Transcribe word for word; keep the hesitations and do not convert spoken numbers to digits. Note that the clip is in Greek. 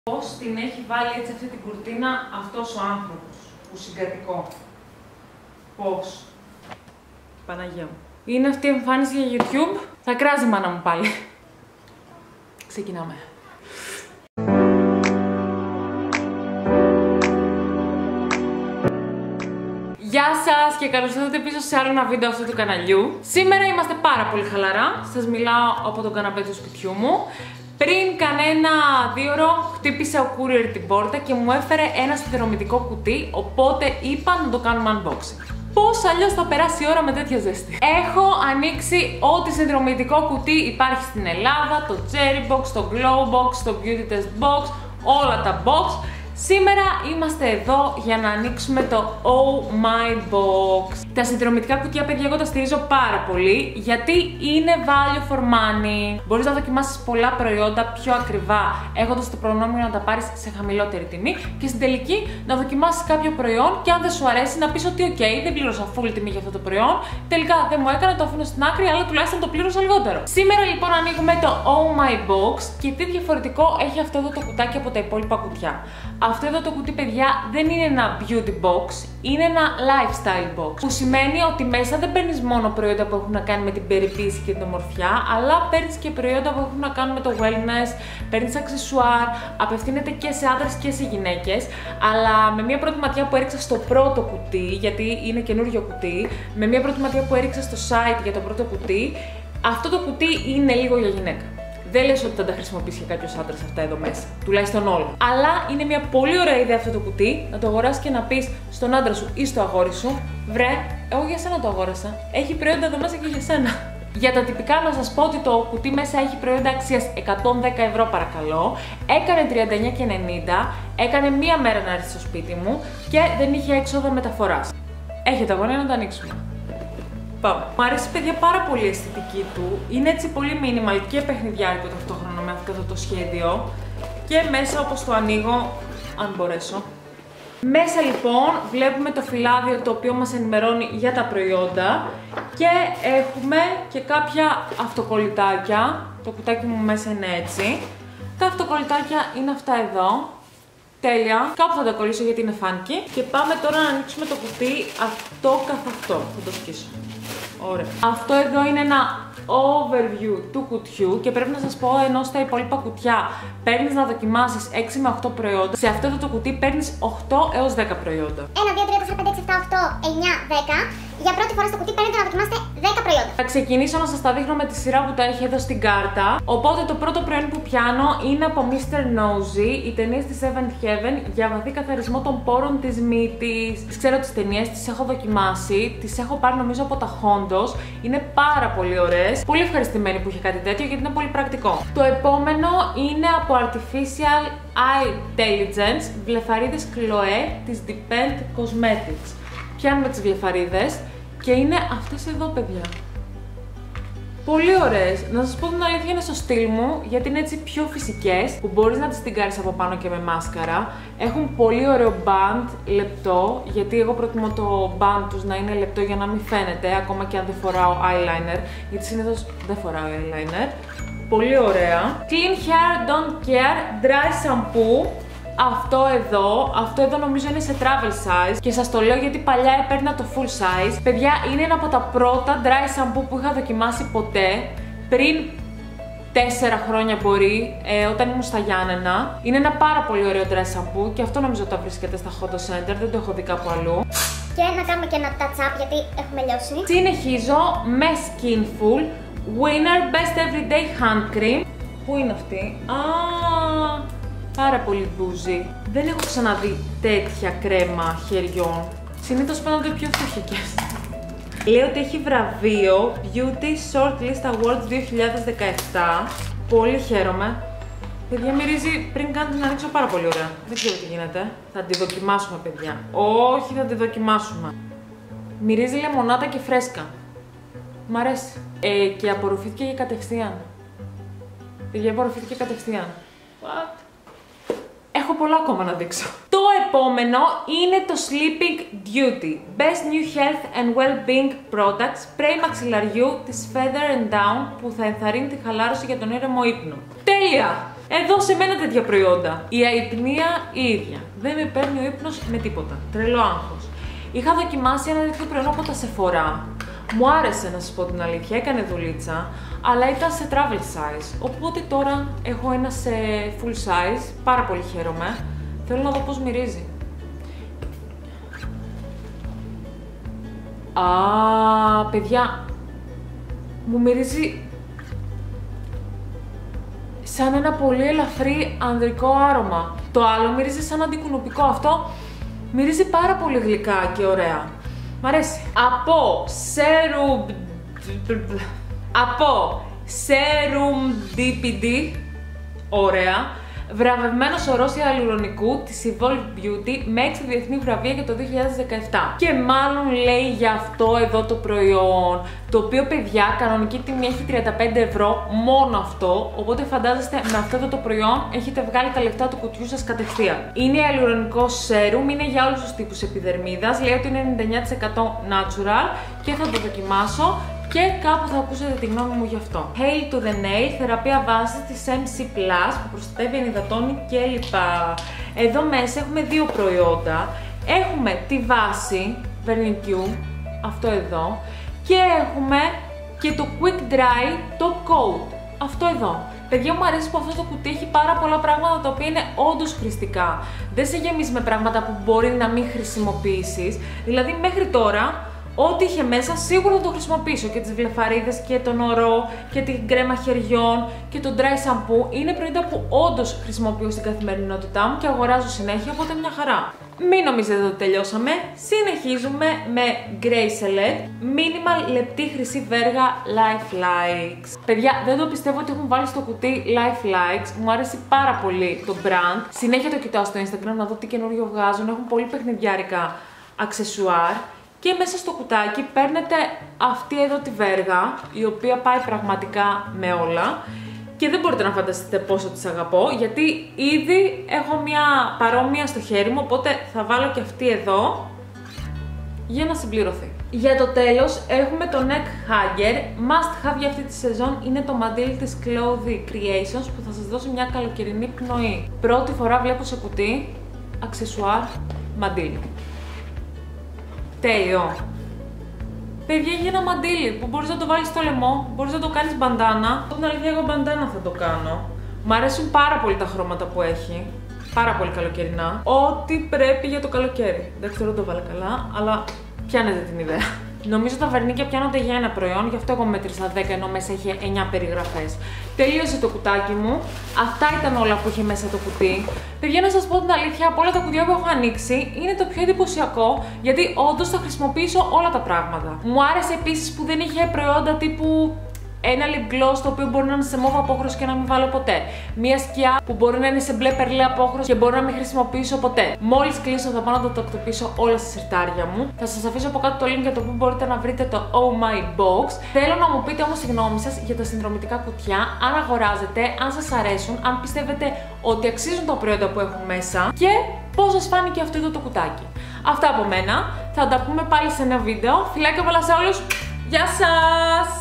Πώς την έχει βάλει έτσι αυτή την κουρτίνα αυτός ο άνθρωπος, που συγκατοικώ. Πώς. Παναγία μου. Είναι αυτή η εμφάνιση για YouTube. Θα κράζει η μάνα μου πάλι. Ξεκινάμε. Γεια σας και καλώς ήρθατε πίσω σε άλλο ένα βίντεο αυτού του καναλιού. Σήμερα είμαστε πάρα πολύ χαλαρά. Σας μιλάω από τον καναπέ του σπιτιού μου. Πριν κανένα δύο ώρο χτύπησε ο courier την πόρτα και μου έφερε ένα συνδρομητικό κουτί, οπότε είπα να το κάνουμε unboxing. Πώς αλλιώς θα περάσει η ώρα με τέτοια ζέστη. Έχω ανοίξει ό,τι συνδρομητικό κουτί υπάρχει στην Ελλάδα, το Cherry Box, το Glow Box, το Beauty Test Box, όλα τα box. Σήμερα είμαστε εδώ για να ανοίξουμε το Oh My Box. Τα συνδρομητικά κουτιά, παιδιά, εγώ τα στηρίζω πάρα πολύ γιατί είναι value for money. Μπορείς να δοκιμάσεις πολλά προϊόντα πιο ακριβά, έχοντας το προνόμιο να τα πάρεις σε χαμηλότερη τιμή και στην τελική να δοκιμάσεις κάποιο προϊόν και αν δεν σου αρέσει να πεις ότι ok, δεν πλήρωσα full τιμή για αυτό το προϊόν, τελικά δεν μου έκανε, το αφήνω στην άκρη, αλλά τουλάχιστον το πλήρωσα λιγότερο. Σήμερα λοιπόν ανοίγουμε το Oh My Box και τι διαφορετικό έχει αυτό εδώ το κουτάκι από τα υπόλοιπα κουτιά. Αυτό εδώ το κουτί, παιδιά, δεν είναι ένα beauty box, είναι ένα lifestyle box. Που σημαίνει ότι μέσα δεν παίρνεις μόνο προϊόντα που έχουν να κάνουν με την περιποίηση και την ομορφιά, αλλά παίρνεις και προϊόντα που έχουν να κάνουν με το wellness, παίρνεις αξεσουάρ, απευθύνεται και σε άντρες και σε γυναίκες. Αλλά με μια πρώτη ματιά που έριξα στο πρώτο κουτί, γιατί είναι καινούριο κουτί, με μια πρώτη ματιά που έριξα στο site για το πρώτο κουτί, αυτό το κουτί είναι λίγο για γυναίκα. Δεν λες ότι θα τα χρησιμοποιήσει και κάποιος άντρας αυτά εδώ μέσα, τουλάχιστον όλα. Αλλά είναι μια πολύ ωραία ιδέα αυτό το κουτί, να το αγοράσεις και να πεις στον άντρα σου ή στο αγόρι σου, βρε, εγώ για σένα το αγόρασα. Έχει προϊόντα εδώ μέσα και για σένα. Για τα τυπικά να σας πω ότι το κουτί μέσα έχει προϊόντα αξίας εκατόν δέκα ευρώ, παρακαλώ. Έκανε τριάντα εννιά και ενενήντα, έκανε μία μέρα να έρθει στο σπίτι μου και δεν είχε έξοδα μεταφοράς. Έχετε αγωνία να το ανοίξουμε. Πάμε. Μου αρέσει, παιδιά, πάρα πολύ η αισθητική του. Είναι έτσι πολύ minimal και παιχνιδιάρικο ταυτόχρονα με αυτό το σχέδιο. Και μέσα, όπως το ανοίγω, αν μπορέσω. Μέσα λοιπόν βλέπουμε το φυλάδιο το οποίο μας ενημερώνει για τα προϊόντα. Και έχουμε και κάποια αυτοκολλητάκια. Το κουτάκι μου μέσα είναι έτσι. Τα αυτοκολλητάκια είναι αυτά εδώ. Τέλεια. Κάπου θα τα κολλήσω γιατί είναι φάνκι. Και πάμε τώρα να ανοίξουμε το κουτί αυτό καθ' αυτό. Θα το σκίσω. Ωραία. Αυτό εδώ είναι ένα overview του κουτιού και πρέπει να σας πω, ενώ στα υπόλοιπα κουτιά παίρνεις να δοκιμάσεις έξι με οκτώ προϊόντα, σε αυτό εδώ το κουτί παίρνεις οκτώ έως δέκα προϊόντα. ένα, δύο, τρία, τέσσερα, πέντε, έξι, επτά, οκτώ, εννιά, δέκα. Για πρώτη φορά στο κουτί παίρνετε να δοκιμάσετε δέκα προϊόντα. Θα ξεκινήσω να σας τα δείχνω με τη σειρά που τα έχει εδώ στην κάρτα. Οπότε το πρώτο προϊόν που πιάνω είναι από μίστερ Nosy, οι ταινίες της Seventh Heaven για βαθύ καθαρισμό των πόρων της μύτης. Ξέρω τις ταινίες, τις έχω δοκιμάσει, τις έχω πάρει νομίζω από τα Hondos. Είναι πάρα πολύ ωραίες. Πολύ ευχαριστημένη που είχε κάτι τέτοιο γιατί είναι πολύ πρακτικό. Το επόμενο είναι από Artificial Eye Intelligence, βλεφαρίδες Chloé της Depend Cosmetics. Πιάνουμε τις βλεφαρίδες και είναι αυτές εδώ, παιδιά. Πολύ ωραίες. Να σας πω την αλήθεια, είναι στο στυλ μου γιατί είναι έτσι πιο φυσικές, που μπορείς να τις τυγκάρεις από πάνω και με μάσκαρα. Έχουν πολύ ωραίο band, λεπτό, γιατί εγώ προτιμώ το band τους να είναι λεπτό για να μην φαίνεται, ακόμα και αν δεν φοράω eyeliner, γιατί συνήθως δεν φοράω eyeliner. Πολύ ωραία. Clean Hair Don't Care Dry Shampoo. Αυτό εδώ, αυτό εδώ νομίζω είναι σε travel size και σας το λέω γιατί παλιά έπαιρνα το full size. Παιδιά, είναι ένα από τα πρώτα dry shampoo που είχα δοκιμάσει ποτέ, πριν τέσσερα χρόνια μπορεί, ε, όταν ήμουν στα Γιάννενα. Είναι ένα πάρα πολύ ωραίο dry shampoo και αυτό νομίζω ότι τα βρίσκεται στα Hondo Center, δεν το έχω δει κάπου αλλού. Και να κάνουμε και ένα touch up γιατί έχουμε λιώσει. Συνεχίζω με Skinful Winner Best Everyday Hand Cream. Πού είναι αυτή? Α, πάρα πολύ μπούζι. Δεν έχω ξαναδεί τέτοια κρέμα χεριών. Συνήθως φαίνονται πιο φτωχικές. Λέει ότι έχει βραβείο Beauty Shortlist Awards δύο χιλιάδες δεκαεπτά. Πολύ χαίρομαι. Παιδιά, μυρίζει πριν καν την ανοίξω πάρα πολύ ωραία. Δεν ξέρω τι γίνεται. Θα τη δοκιμάσουμε, παιδιά. Όχι, θα τη δοκιμάσουμε. Μυρίζει λεμονάτα και φρέσκα. Μ' αρέσει. Ε, και απορροφήθηκε και κατευθείαν. Παιδιά, απορροφήθηκε κατευθείαν. What? Έχω πολλά ακόμα να δείξω. Το επόμενο είναι το Sleeping Duty Best New Health and Well-Being Products Spray μαξιλαριού της Feather and Down που θα ενθαρρύνει τη χαλάρωση για τον ήρεμο ύπνο. Τέλεια! Εδώ σε μένα τέτοια προϊόντα. Η αϊπνία η ίδια. Δεν με παίρνει ο ύπνος με τίποτα. Τρελό άγχος. Είχα δοκιμάσει ένα τέτοιο προϊόν από τα Sephora. Μου άρεσε να σας πω την αλήθεια, έκανε δουλίτσα, αλλά ήταν σε travel size. Οπότε τώρα έχω ένα σε full size, πάρα πολύ χαίρομαι. Θέλω να δω πώς μυρίζει. Α, παιδιά, μου μυρίζει σαν ένα πολύ ελαφρύ ανδρικό άρωμα. Το άλλο μυρίζει σαν αντικουνουπικό. Αυτό μυρίζει πάρα πολύ γλυκά και ωραία. Μ' αρέσει. Από Serum... Από Serum ντι πι ντι, ωραία, βραβευμένος ορός ιαλουρονικού της Evolve Beauty με έξι διεθνή βραβεία για το δύο χιλιάδες δεκαεπτά. Και μάλλον λέει για αυτό εδώ το προϊόν, το οποίο, παιδιά, κανονική τιμή έχει τριάντα πέντε ευρώ, μόνο αυτό, οπότε φαντάζεστε με αυτό εδώ το προϊόν έχετε βγάλει τα λεφτά του κουτιού σας κατευθείαν. Είναι ιαλουρονικό σέρουμ, είναι για όλους τους τύπους επιδερμίδας, λέει ότι είναι ενενήντα εννιά τοις εκατό natural και θα το δοκιμάσω. Και κάπου θα ακούσετε τη γνώμη μου γι' αυτό. Hail to the Nail, θεραπεία βάσης της εμ σι πλας που προστατεύει, ενυδατώνει κλπ. Εδώ μέσα έχουμε δύο προϊόντα. Έχουμε τη βάση Vernicue, αυτό εδώ, και έχουμε και το Quick Dry Top Coat, αυτό εδώ. Παιδιά, μου αρέσει που αυτό το κουτί έχει πάρα πολλά πράγματα τα οποία είναι όντως χρηστικά. Δεν σε γεμίζει με πράγματα που μπορεί να μην χρησιμοποιήσεις. Δηλαδή, μέχρι τώρα, ό,τι είχε μέσα σίγουρα θα το χρησιμοποιήσω, και τις βλεφαρίδες και τον ορό και την κρέμα χεριών και το dry shampoo. Είναι προϊόντα που όντως χρησιμοποιώ στην καθημερινότητά μου και αγοράζω συνέχεια, οπότε μια χαρά. Μην νομίζετε ότι τελειώσαμε. Συνεχίζουμε με Gracelet Minimal λεπτή χρυσή βέργα Life Likes. Παιδιά, δεν το πιστεύω ότι έχουν βάλει στο κουτί Life Likes. Μου αρέσει πάρα πολύ το brand. Συνέχεια το κοιτάω στο Instagram να δω τι καινούριο βγάζουν. Έχουν πολύ παιχνιδιάρικα αξεσουάρ. Και μέσα στο κουτάκι παίρνετε αυτή εδώ τη βέργα, η οποία πάει πραγματικά με όλα. Και δεν μπορείτε να φανταστείτε πόσο τις αγαπώ, γιατί ήδη έχω μια παρόμοια στο χέρι μου, οπότε θα βάλω και αυτή εδώ για να συμπληρωθεί. Για το τέλος έχουμε το Neck Hanger. Must have για αυτή τη σεζόν είναι το μαντίλι της Clothy Creations που θα σας δώσει μια καλοκαιρινή πνοή. Πρώτη φορά βλέπω σε κουτί αξεσουάρ μαντίλι. Τέλειο. Παιδιά, έχει ένα μαντίλι που μπορείς να το βάλεις στο λαιμό, μπορείς να το κάνεις μπαντάνα. Την αλήθεια, εγώ μπαντάνα θα το κάνω. Μ' αρέσουν πάρα πολύ τα χρώματα που έχει. Πάρα πολύ καλοκαιρινά. Ό,τι πρέπει για το καλοκαίρι. Δεν ξέρω αν το βάλα καλά, αλλά πιάνετε την ιδέα. Νομίζω τα βερνίκια πιάνονται για ένα προϊόν, γι' αυτό εγώ μέτρησα δέκα, ενώ μέσα είχε εννιά περιγραφές. Τελείωσε το κουτάκι μου. Αυτά ήταν όλα που είχε μέσα το κουτί. Παιδιά, να σας πω την αλήθεια, από όλα τα κουτιά που έχω ανοίξει, είναι το πιο εντυπωσιακό, γιατί όντως θα χρησιμοποιήσω όλα τα πράγματα. Μου άρεσε επίσης που δεν είχε προϊόντα τύπου ένα lip gloss το οποίο μπορεί να είναι σε μόβ απόχρωση και να μην βάλω ποτέ. Μία σκιά που μπορεί να είναι σε μπλε περλέ απόχρωση και μπορεί να μην χρησιμοποιήσω ποτέ. Μόλις κλείσω θα πάω να το τακτοποιήσω όλα στα σιρτάρια μου. Θα σας αφήσω από κάτω το link για το που μπορείτε να βρείτε το Oh My Box. Θέλω να μου πείτε όμως τη γνώμη σας για τα συνδρομητικά κουτιά, αν αγοράζετε, αν σας αρέσουν, αν πιστεύετε ότι αξίζουν τα προϊόντα που έχουν μέσα και πώς σας φάνηκε αυτό εδώ το κουτάκι. Αυτά από μένα. Θα τα πούμε πάλι σε ένα βίντεο. Φιλάκια πολλά σε όλους. Γεια σας!